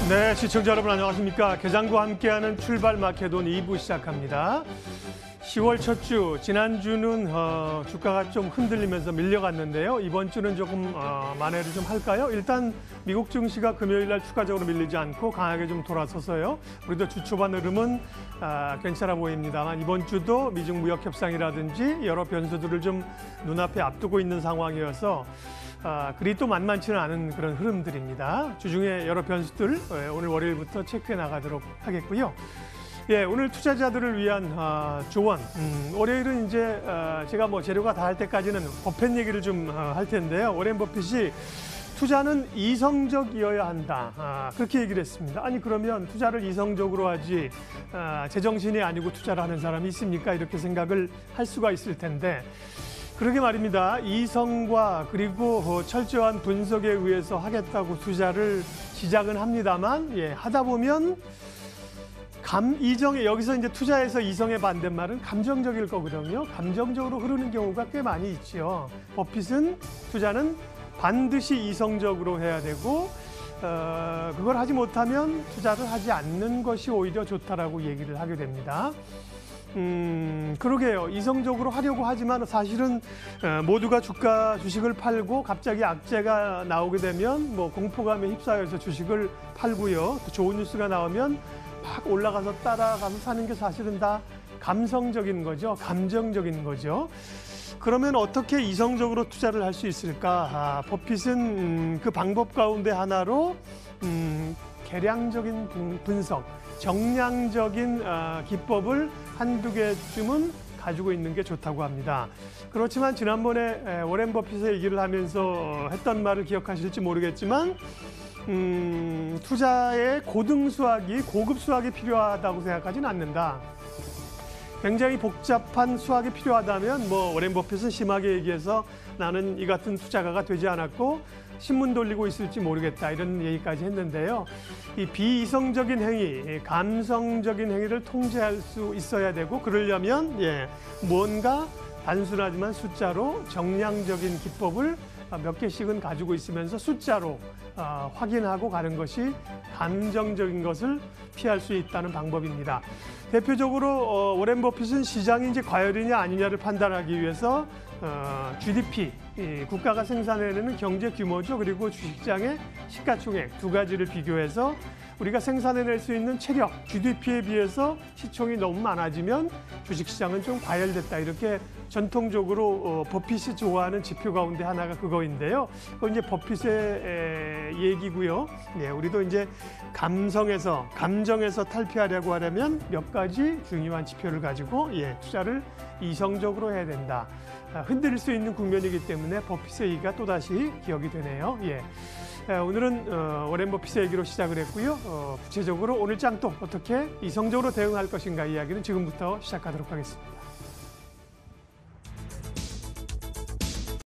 네, 시청자 여러분 안녕하십니까. 개장과 함께하는 출발 마케돈 2부 시작합니다. 10월 첫 주, 지난주는 주가가 좀 흔들리면서 밀려갔는데요. 이번 주는 조금 만회를 좀 할까요? 일단 미국 증시가 금요일 날 추가적으로 밀리지 않고 강하게 좀 돌아서서요. 우리도 주 초반 흐름은 괜찮아 보입니다만 이번 주도 미중 무역 협상이라든지 여러 변수들을 좀 눈앞에 앞두고 있는 상황이어서 그리 또 만만치는 않은 그런 흐름들입니다. 주중에 여러 변수들 오늘 월요일부터 체크해 나가도록 하겠고요. 예, 오늘 투자자들을 위한 조언. 월요일은 이제 제가 뭐 재료가 다 할 때까지는 버핏 얘기를 좀 할 텐데요. 워렌 버핏이 투자는 이성적이어야 한다. 그렇게 얘기를 했습니다. 아니 그러면 투자를 이성적으로 하지 제정신이 아니고 투자를 하는 사람이 있습니까? 이렇게 생각을 할 수가 있을 텐데 그러게 말입니다. 이성과 그리고 철저한 분석에 의해서 하겠다고 투자를 시작은 합니다만 하다 보면 이정에 여기서 이제 투자에서 이성의 반대말은 감정적일 거거든요. 감정적으로 흐르는 경우가 꽤 많이 있죠. 버핏은 투자는 반드시 이성적으로 해야 되고 그걸 하지 못하면 투자를 하지 않는 것이 오히려 좋다라고 얘기를 하게 됩니다. 그러게요. 이성적으로 하려고 하지만 사실은 모두가 주식을 팔고 갑자기 악재가 나오게 되면 뭐 공포감에 휩싸여서 주식을 팔고요. 또 좋은 뉴스가 나오면 막 올라가서 따라가서 사는 게 사실은 다 감성적인 거죠. 감정적인 거죠. 그러면 어떻게 이성적으로 투자를 할 수 있을까? 버핏은 그 방법 가운데 하나로 계량적인 분석, 정량적인 기법을 한두 개쯤은 가지고 있는 게 좋다고 합니다. 그렇지만 지난번에 워렌 버핏의 얘기를 하면서 했던 말을 기억하실지 모르겠지만 투자에 고급 수학이 필요하다고 생각하지는 않는다. 굉장히 복잡한 수학이 필요하다면 워렌 버핏은 심하게 얘기해서 나는 이 같은 투자가가 되지 않았고 신문 돌리고 있을지 모르겠다 이런 얘기까지 했는데요. 이 비이성적인 행위, 감성적인 행위를 통제할 수 있어야 되고 그러려면 뭔가 단순하지만 숫자로 정량적인 기법을 몇 개씩은 가지고 있으면서 숫자로 확인하고 가는 것이 감정적인 것을 피할 수 있다는 방법입니다. 대표적으로 워렌 버핏은 시장이 이제 과열이냐 아니냐를 판단하기 위해서 GDP, 국가가 생산해내는 경제 규모죠. 그리고 주식시장의 시가총액 두 가지를 비교해서 우리가 생산해낼 수 있는 체력, GDP에 비해서 시총이 너무 많아지면 주식시장은 좀 과열됐다. 이렇게 전통적으로 버핏이 좋아하는 지표 가운데 하나가 그거인데요. 그건 이제 버핏의 얘기고요. 우리도 이제 감정에서 탈피하려고 하려면 몇 가지 중요한 지표를 가지고 투자를 이성적으로 해야 된다. 흔들릴 수 있는 국면이기 때문에 버핏의 얘기가 또다시 기억이 되네요. 오늘은 워렌 버핏의 얘기로 시작을 했고요. 구체적으로 오늘 장 또 어떻게 이성적으로 대응할 것인가 이야기는 지금부터 시작하도록 하겠습니다.